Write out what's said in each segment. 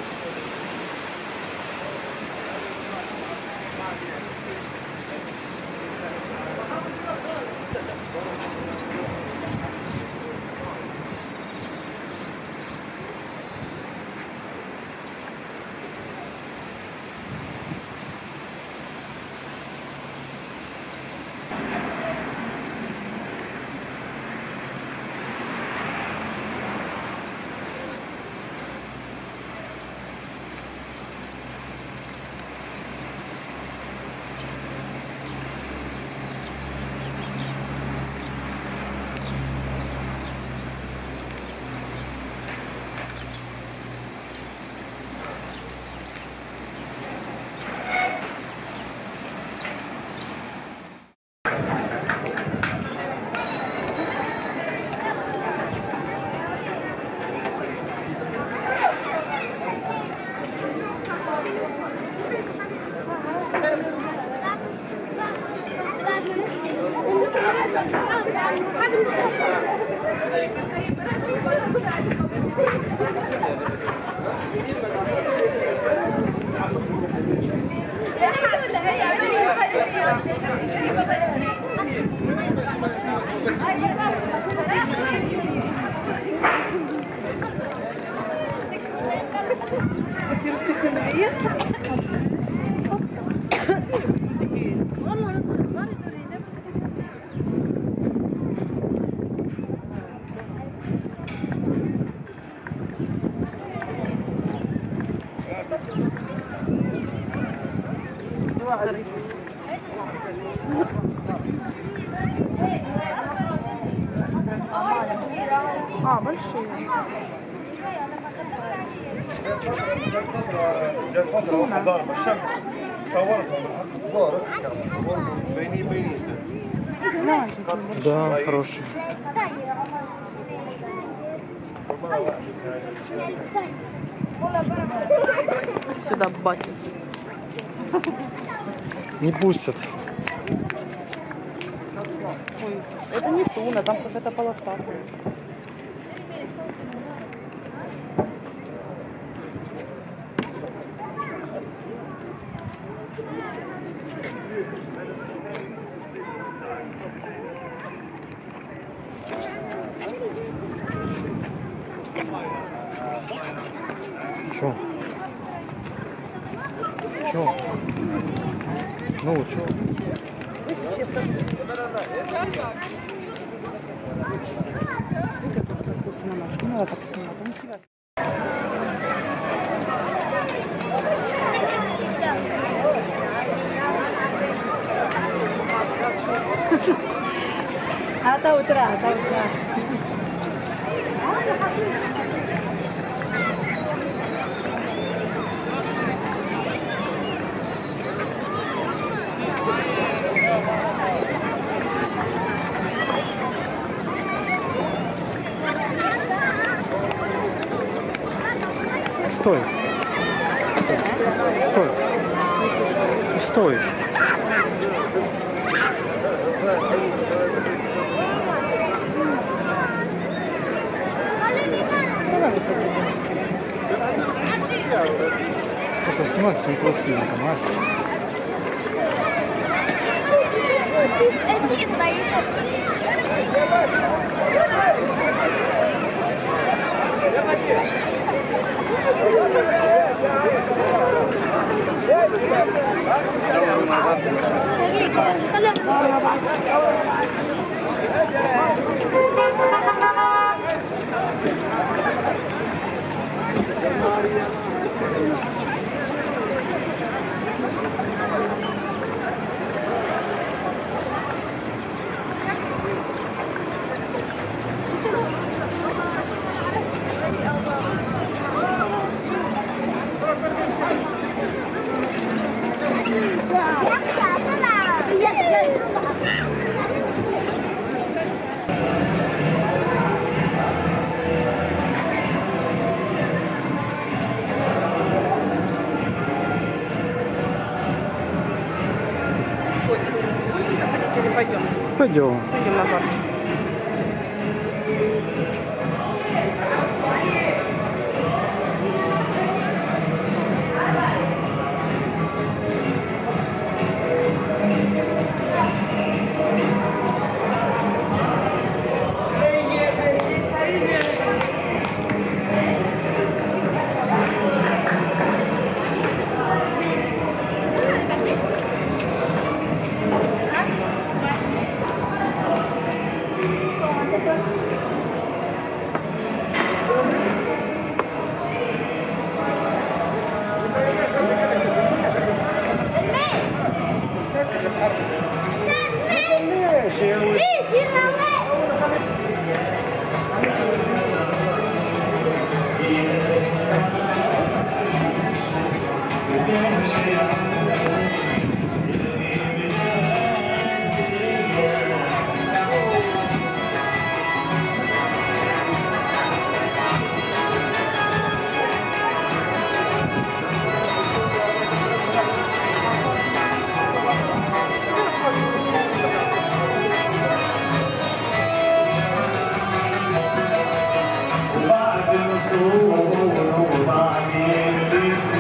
большие. جت فترة وحضار بالشمس صورتهم بالحق كبار بيني بيني. Да, хороший. Сюда баки. Не пустят. Ой, это не туна, там какая-то полоса. Чё? Чё? Ну, чё? Не надо так снимать, они себя. Ata утра. Стой. Стой. Стой. Просто снимать это не плоские, понимаешь? Пойдем. Пойдем на парк.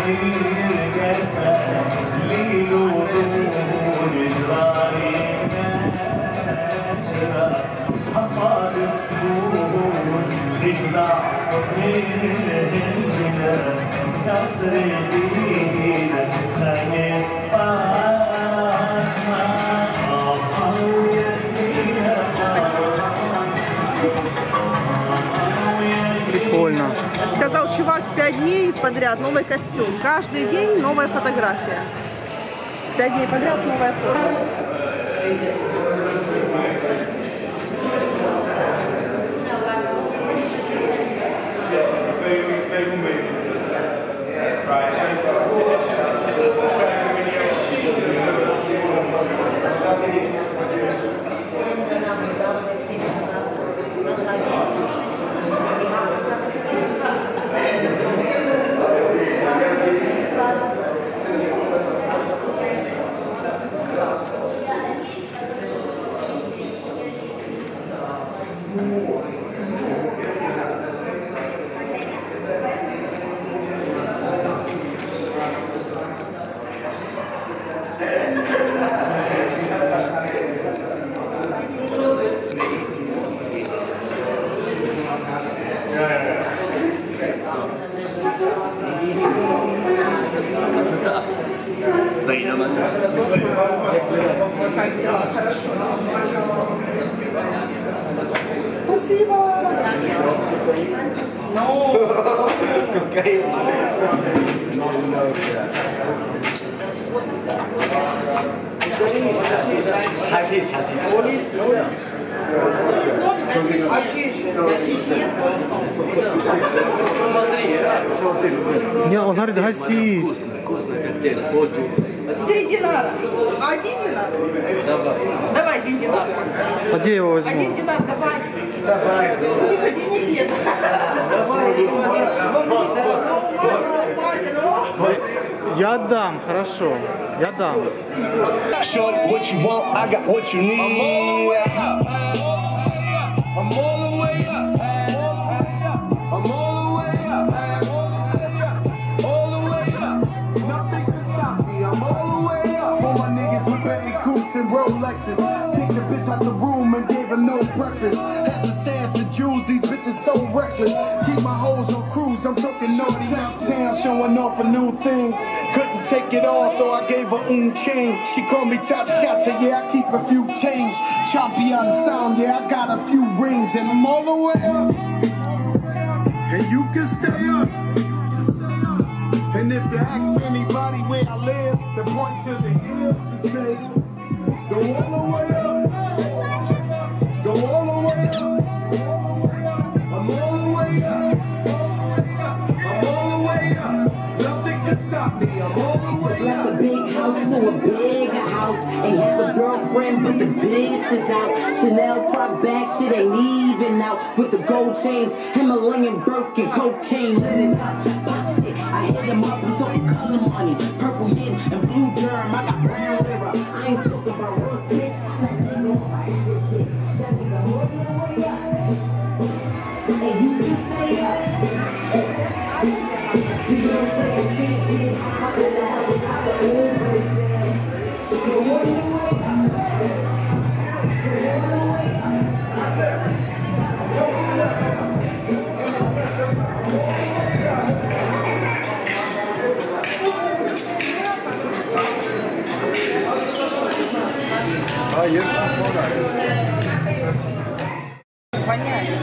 Прикольно. Сказал чувак, 5 дней подряд новый костюм. Каждый день новая фотография. 5 дней подряд новая фото. Спасибо. Не, он говорит, гасись. Вкусно, коктейль, фото. 3 динара. 1 динар? Давай. Давай 1 динар. А где я его возьму? 1 динар, давай. Давай. Не ходи, не пей. Я дам, хорошо. Я дам. Shorty, what you want, I got what you need. I'm all the way up. I'm all the way up. All the way up. Nothing can stop me. I'm all the way up. For my niggas with Bentley Coupes and Rolexes. Kicked the bitch out the room and gave her no breakfast. Had to stash the jewels, these bitches so reckless. Keep my hoes on cruise, I'm talking naughty town, showing off for new things. Couldn't take it all, so I gave her chain. She called me top shot, so yeah, I keep a few chains. Champion sound, yeah, I got a few rings, and I'm all the way up. And you can stay up. And if you ask anybody where I live, they point to the hills and say, go all the way up. Go all the way up. I'm all the way up. I'm all the way up. Nothing can stop me. I'm all the way up. Left a big house to a bigger house. Ain't have a girlfriend, but the bitch is out. Chanel truck bag, shit ain't even out. With the gold chains, Himalayan Birkin, cocaine, lit it up. Pop shit, I hit him up, I'm talking color money. Purple yin and blue germ, I got brown lira. I ain't talking about roast bitch, I'm that nigga on my shit. That nigga all the way up. And you can stay up. You don't say I can't get high, but I have a Uber. Go all the way up. Go all the way up. А, я все Воняет.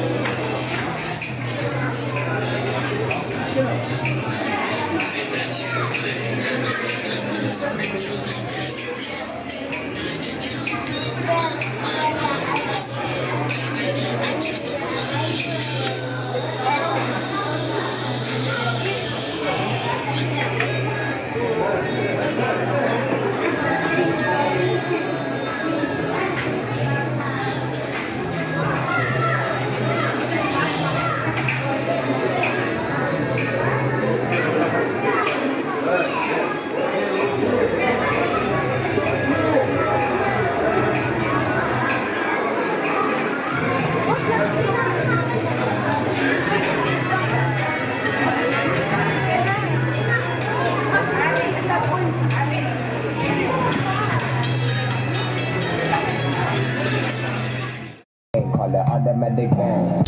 paramedic ball.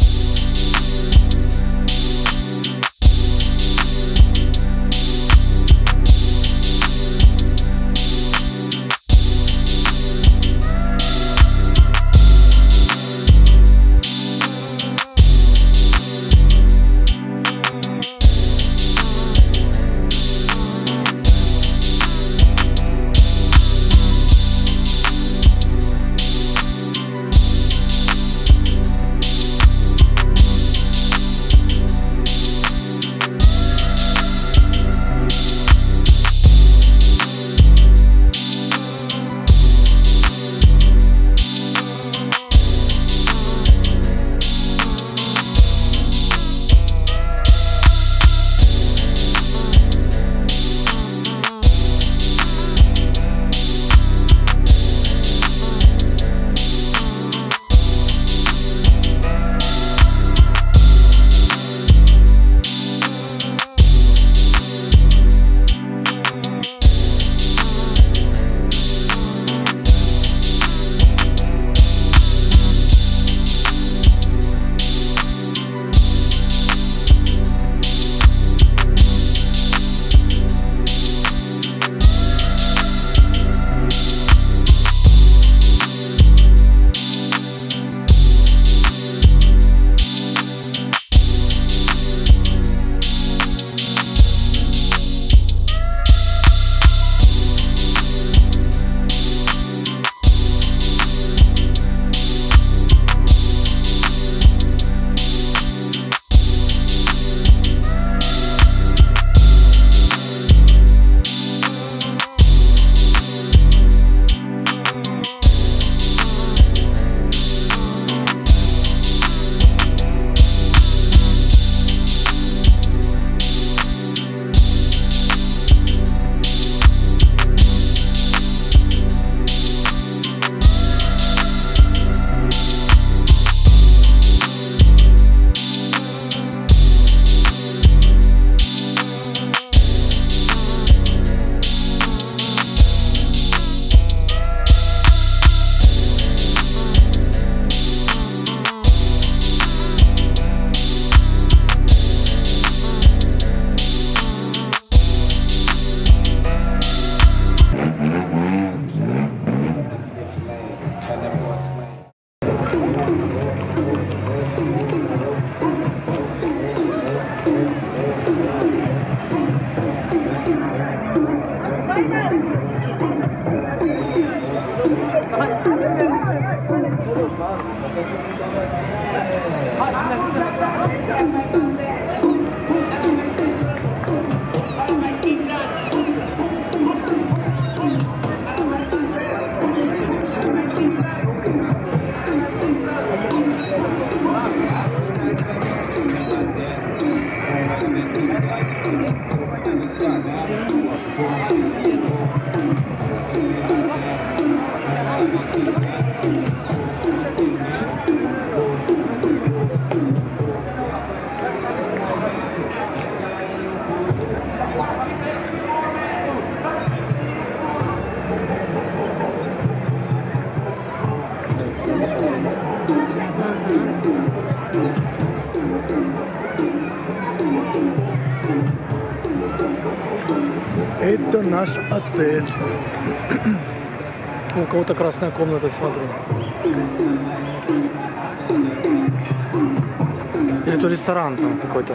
Это наш отель. У кого-то красная комната, смотрю. Или то ресторан там какой-то.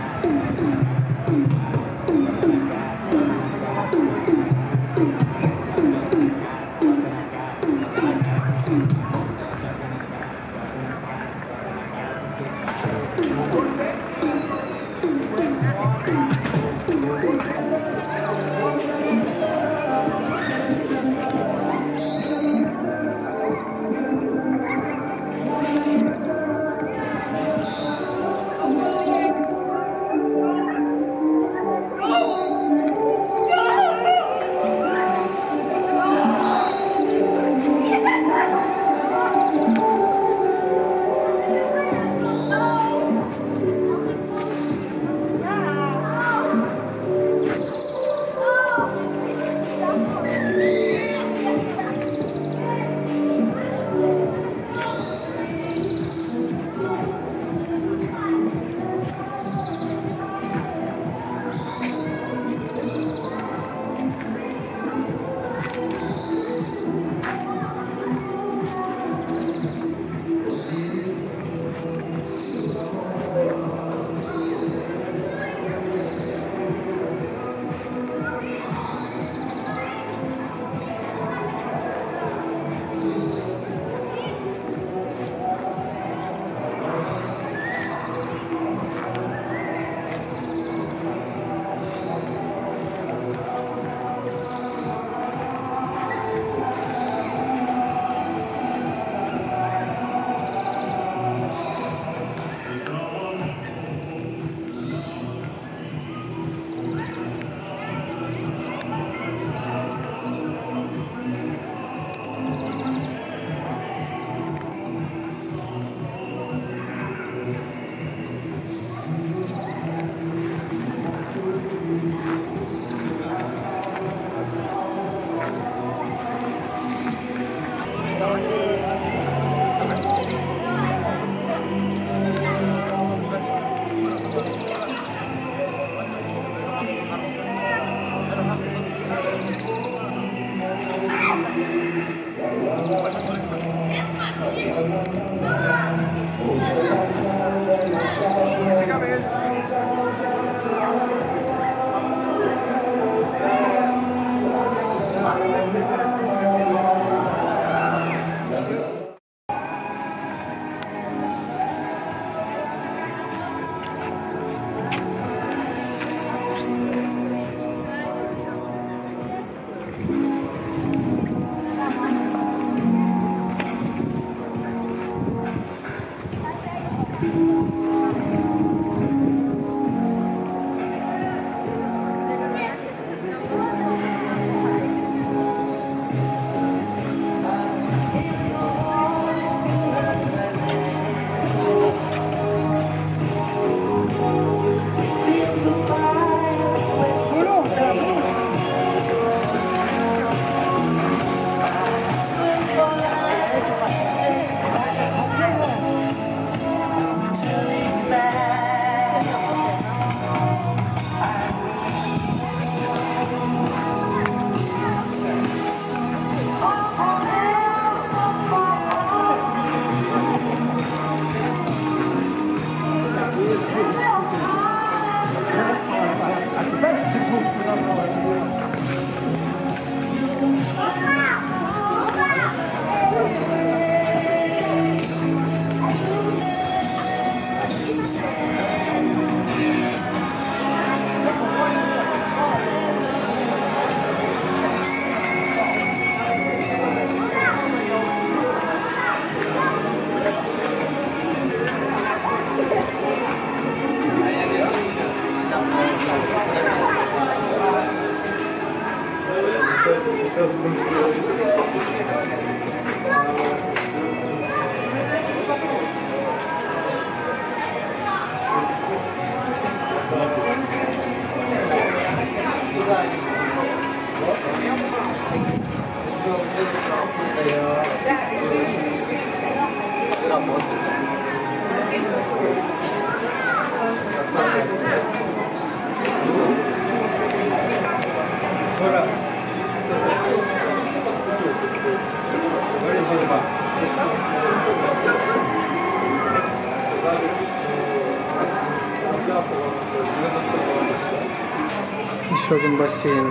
Еще один бассейн.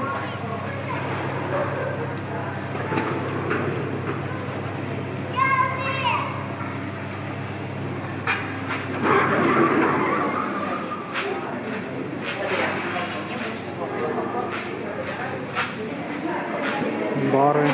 Бары.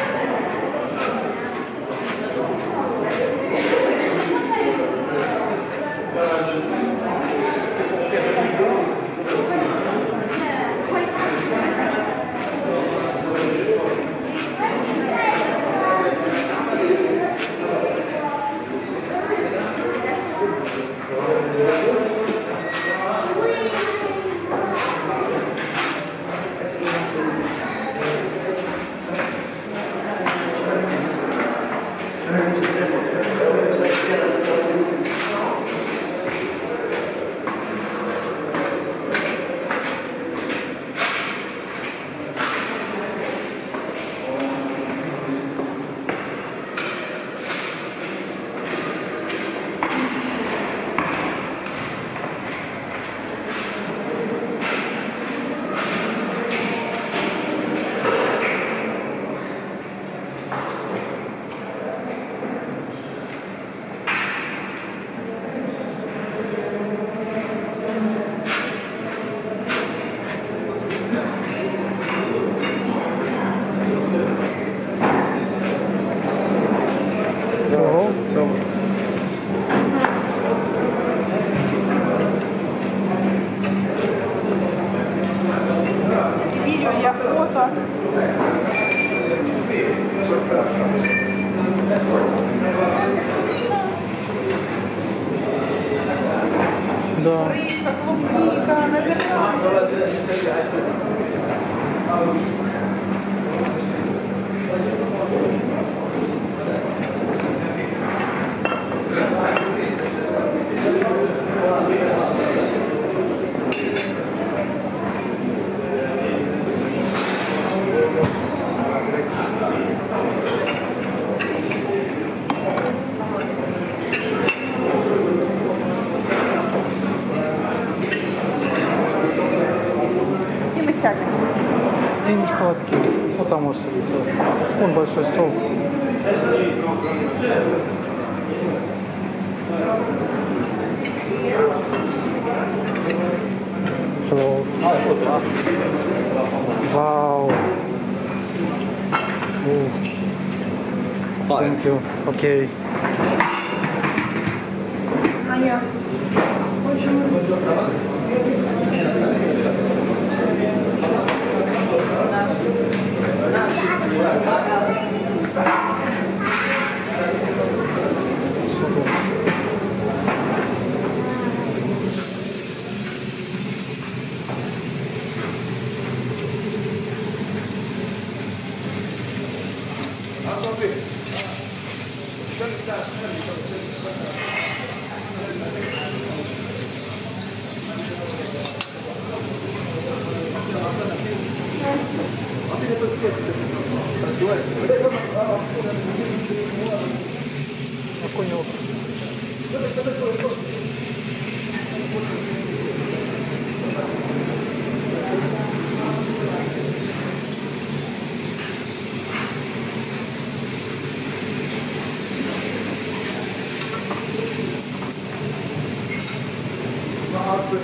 Видео, я фото. Да. Рыбка, клубника, наверное. И мы сядем. Где-нибудь в холодке. Вот там можешь садиться. Вон большой стол. Hello. Wow. Thank you. Okay. А я?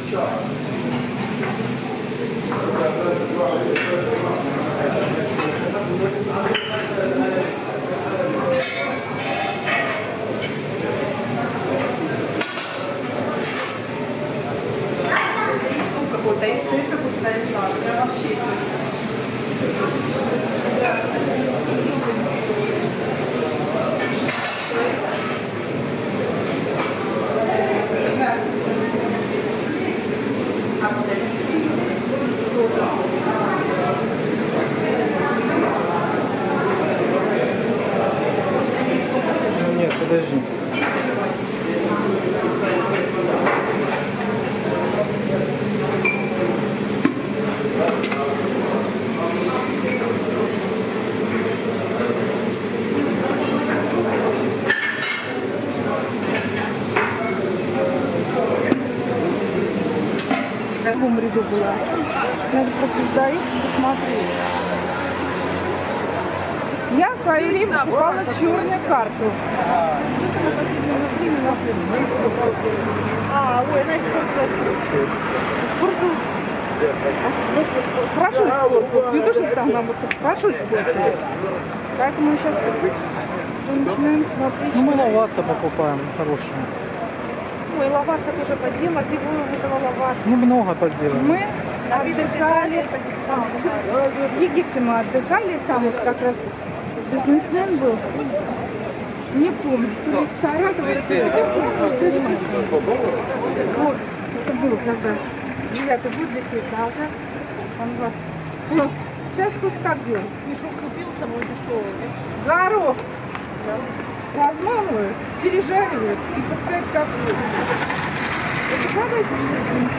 Какой-то и сыр какой-то нарисовал. Прям вообще Нет, подожди. в каком ряду была. Надо просто сдать, посмотреть. Я в свое время покупала черную карту. Ой, она испортилась. Хорошо испортилась. Не то, что там нам вот хорошо испортилась. Поэтому сейчас уже начинаем смотреть. Ну, мы лаваца покупаем хорошие. Ой, лаваца тоже подела, где было этого лаваца. Немного подделали. Мы отдыхали, в Египте мы отдыхали, там вот как раз бизнесмен был, не помню, то ли из Саратова, вот, это было когда 9-й год, 10 назад, он говорит, ну, сейчас тут как делать? Мешок купил самый дешевый, горох размалывают, пережаривают и пускают как будет. Это правда, что ли?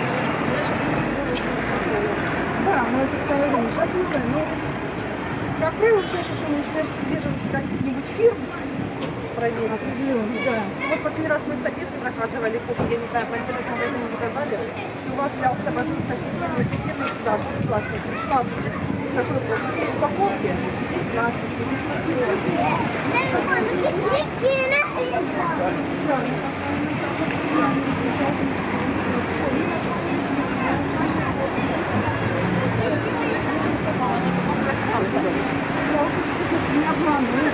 Да, но это в свое время. Сейчас не знаю, но как правило, сейчас уже начинаешь придерживаться каких-нибудь фирм определенных. Да. Вот последний раз мы с Одессы заказывали кофе, я не знаю, по интернет-магазину заказали, что у вас для особенно офигенный туда, очень классный. Пришла в такой упаковке, здесь надписи, не обманывай.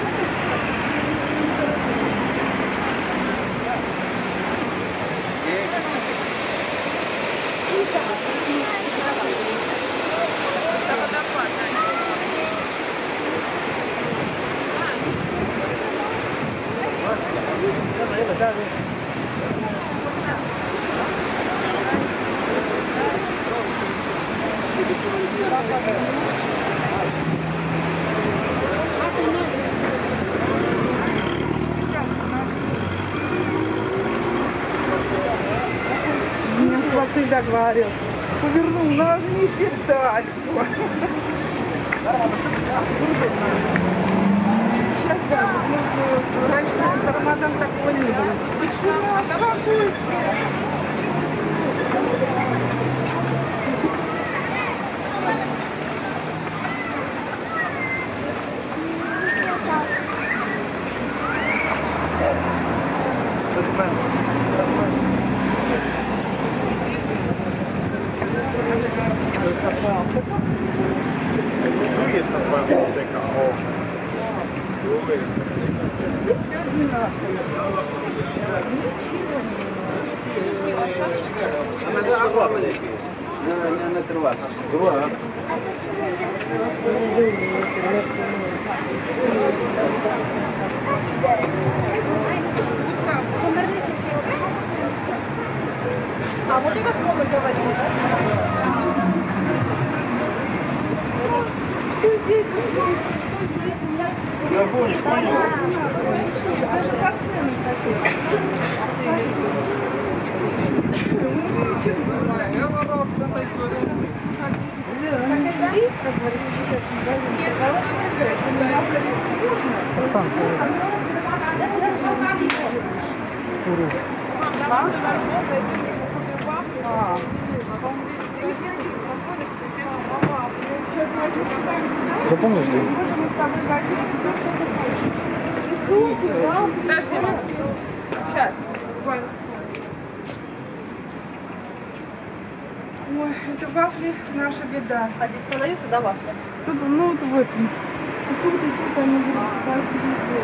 Мне всегда говорил, повернул, нажми педальку. Сейчас, да, раньше на Рамадан такого не было. Тишина, спокойствие. Она трава. А вот это кто вы говорите? Я понял, понял. Даже по ценам такие. Хотя здесь, как говорится, Запомнишь, да? Сейчас, буквально. Ой, это вафли наша беда. А здесь продаются, да, вафли? Ну вот в этом. Тут они покупаются везде.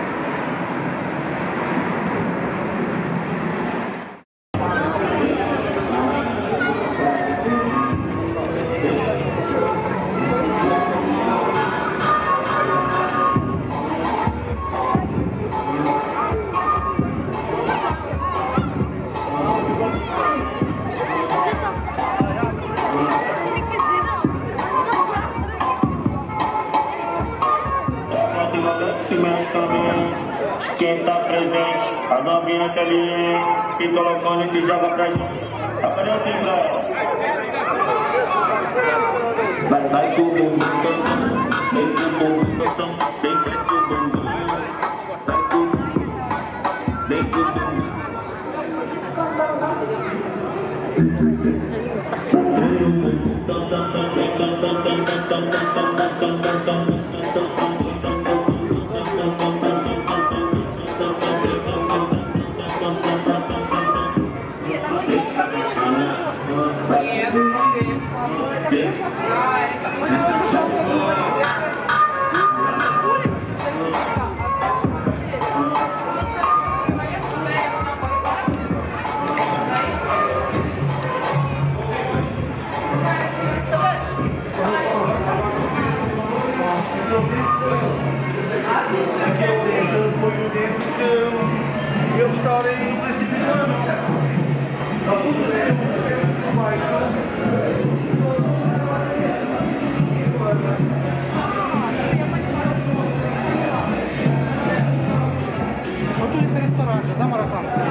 Quem tá presente, as novinhas ali, se colocando e se joga pra gente. Aparece pra ela. Vai com o bumbum, vem com o bumbum, vem com o bumbum, vai com o bumbum, vem com o bumbum. Eles estarem precipitando. Está tudo assim, baixo. Вот тут это ресторан же, да, марокканский?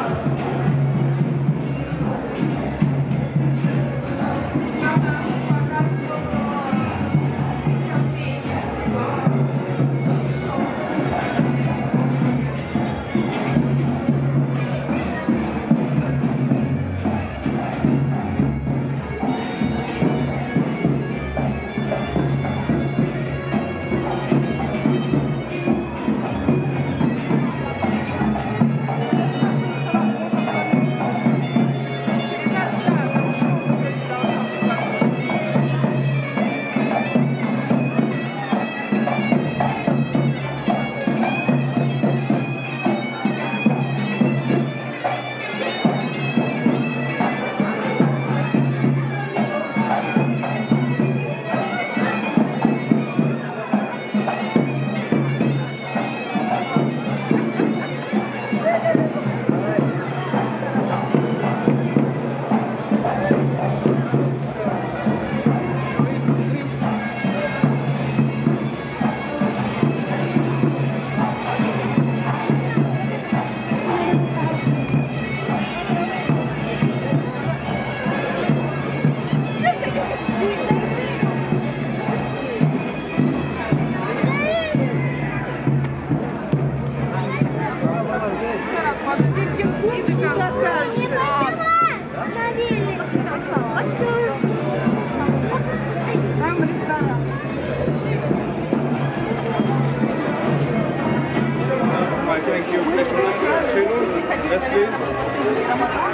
Thank you. Special tuna. Yes, please.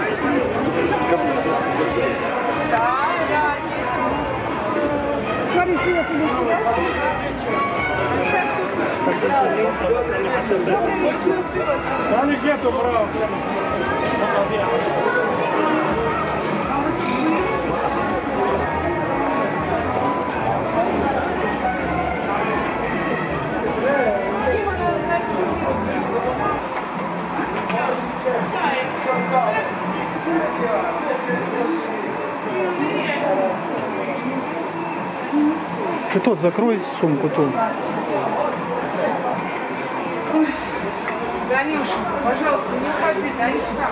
Там их нету, брат. Ты тот закрой сумку ту. Данюша, пожалуйста, не уходи, Данюшка.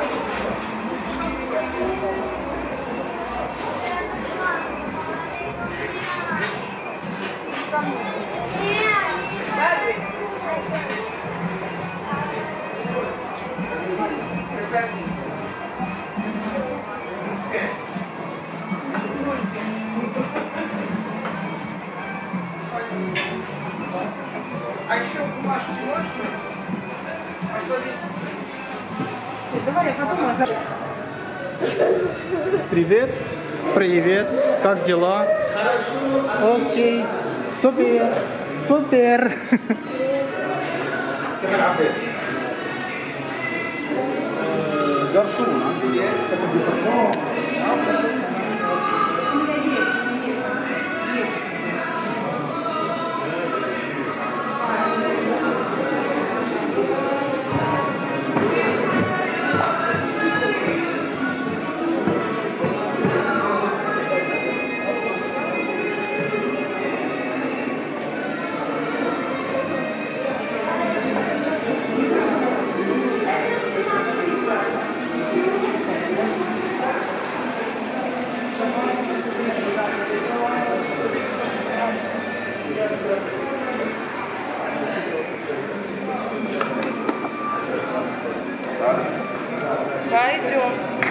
А еще бумажки можно? А то весь... Давай я подумаю. Привет. Привет, как дела? Окей, супер, супер. Пойдем.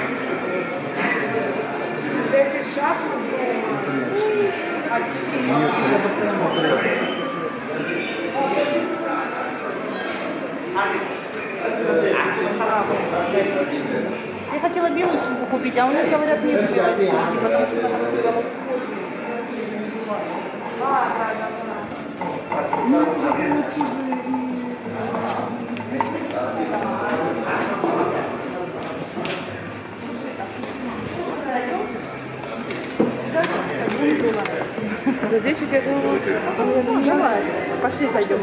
Я хотела белую сумку купить, а у них говорят нет белой сумки, потому что она купила. За 10 я думаю, давай, пошли зайдем.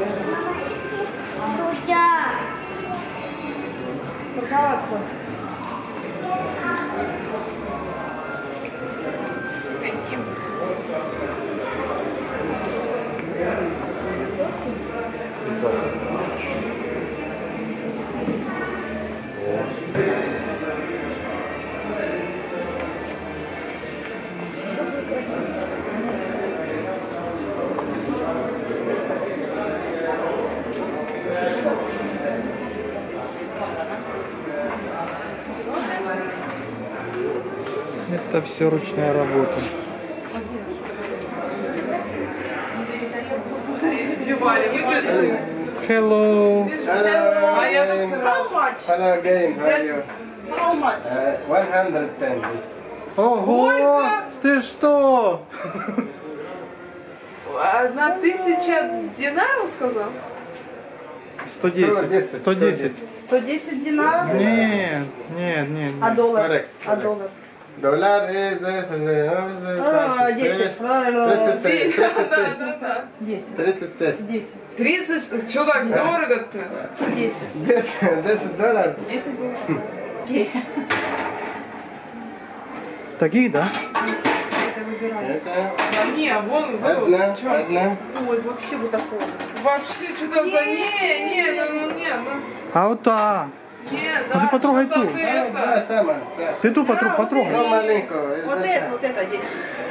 Торговаться. Это все ручная работа. Hello. А я тут сразу. Hello again, how are you? How much? 110. Ого! Ты что? 1000 динаров сказал? 110. 110. 110 динаров? Нет, нет, нет. А доллар? Correct. А доллар? Dollar is 10. 10. 36. 10. 30? Что так дорого-то? 10. 10 долларов. 10 долларов. Окей. Таких, да? Это выбираю. Это Не, вон, одна, чё? одна. Ой, вообще вот такое. Вообще, что-то за... Не, А вот та. нет, Ну ты потрогай что-то ту. ты Да, это... сама. Ты ту потрогай. Ну, маленького. Вот это 10.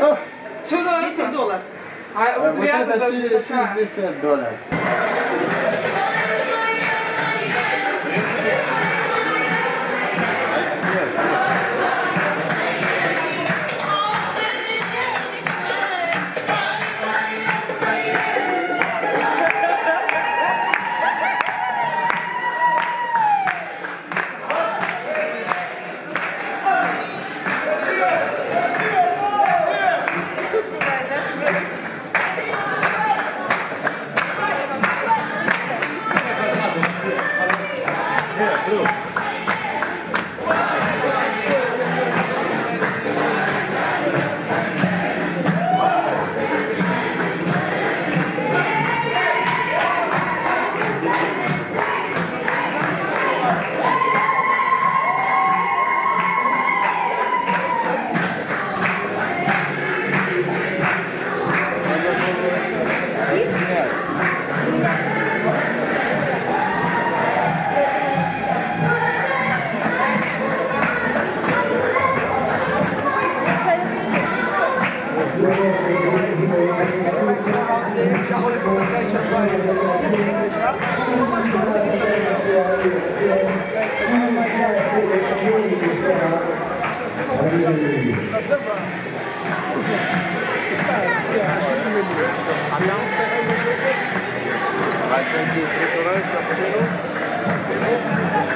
Что-то 10 долларов. А вот Вот рядом это даже такая. 60 долларов.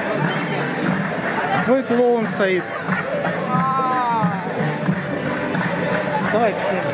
Твой клоун стоит. Давай, снимем.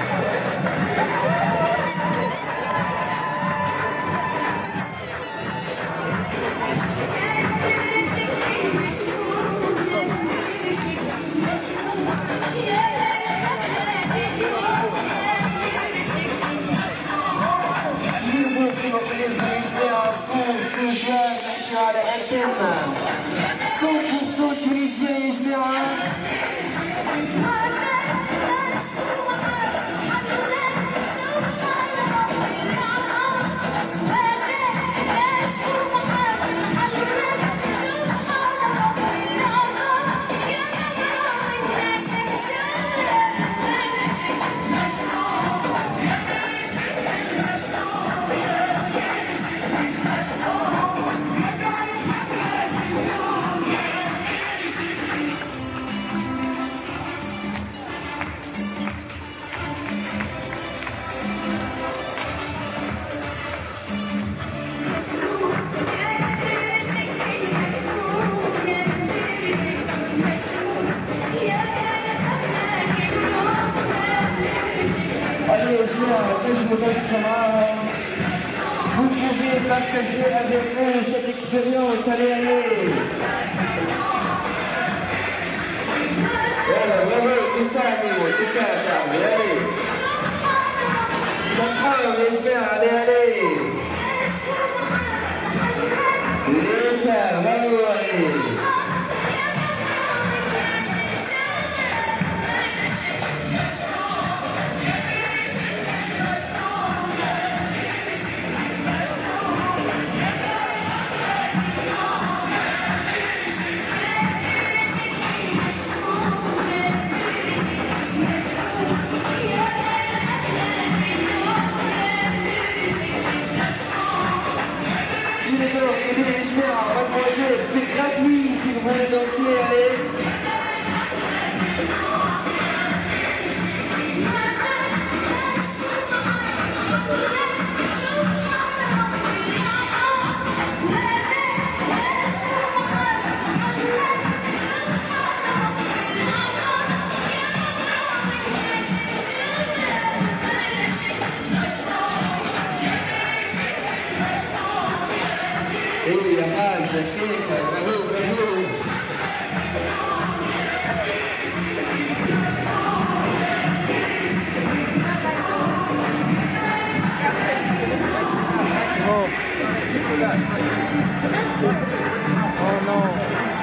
Vous pouvez partager avec nous cette expérience, allez, allez. C'est ça, amigo, c'est ça, allez. D'accord, j'espère, allez, allez. C'est ça, bravo, allez. C'est gratuit si vous voulez danser, allez. Oui, la page, je sais, bravo, bravo. Oh non.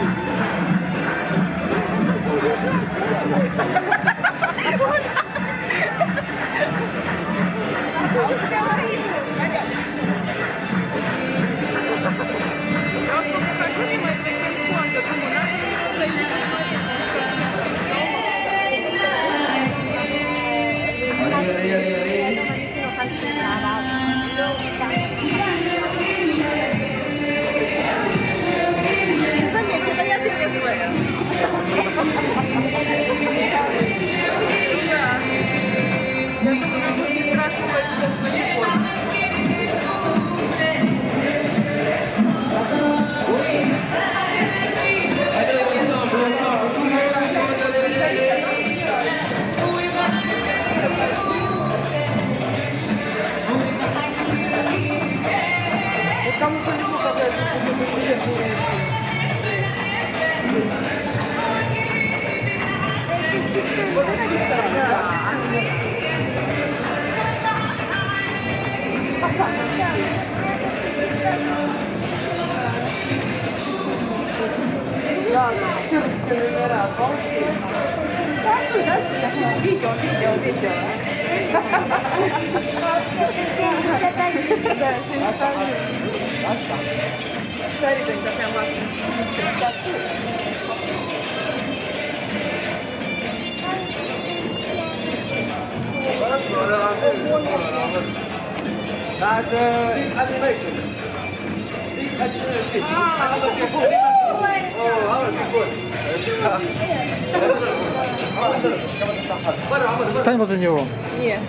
Встань возле него. Нет.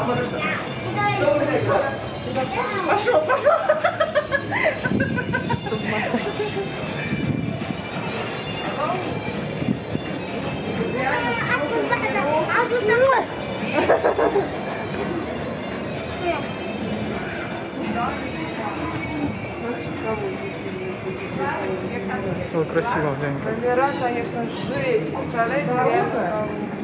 Пошел, пошел. Ой, красиво, глянь. Номера, конечно, жесть. Представляете, реально.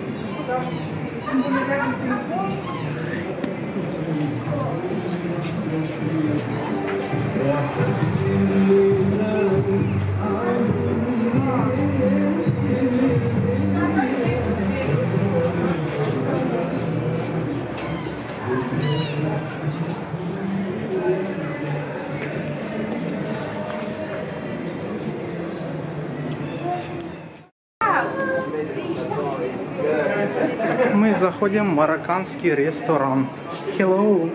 Мы заходим в марокканский ресторан. Hello.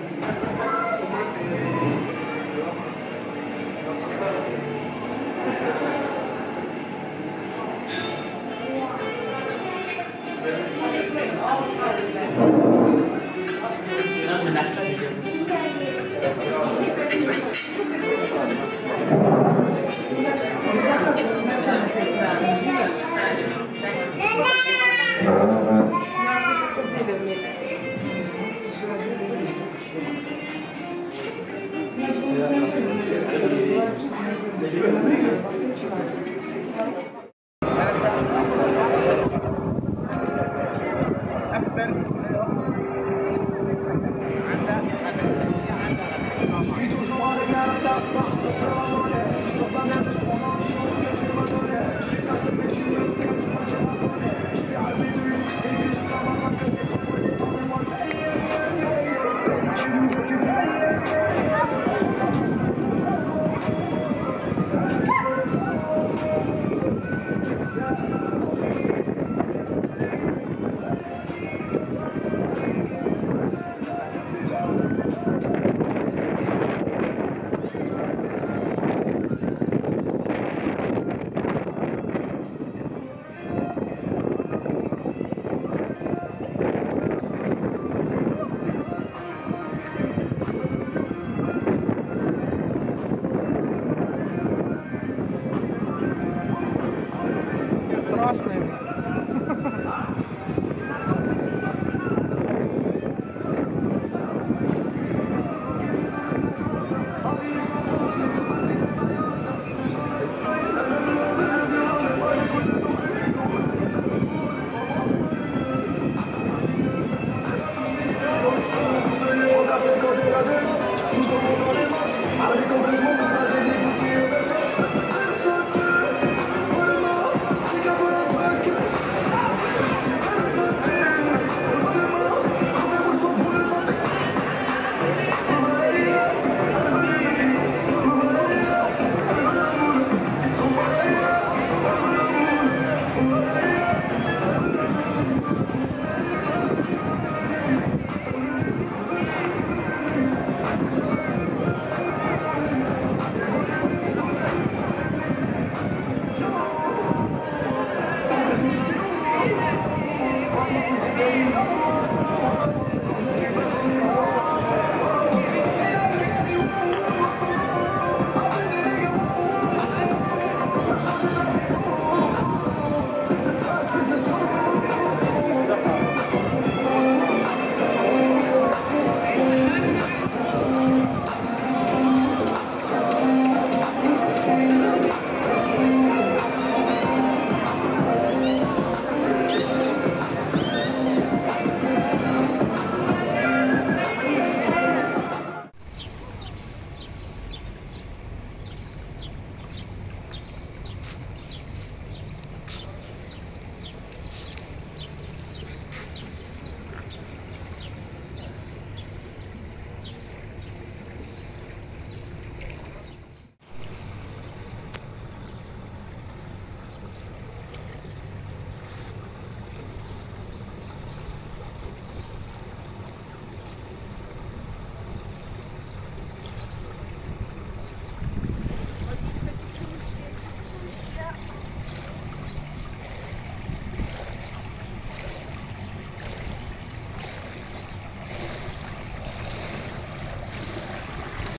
Сидели вместе. Страшный. Tout au monde dans les manches, avec un vrai